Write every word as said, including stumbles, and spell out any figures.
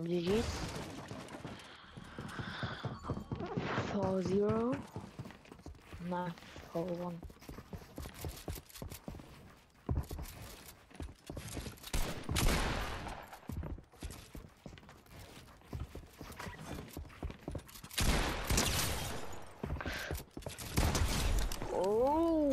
G G's. Four zero. Nah, four one. Oh.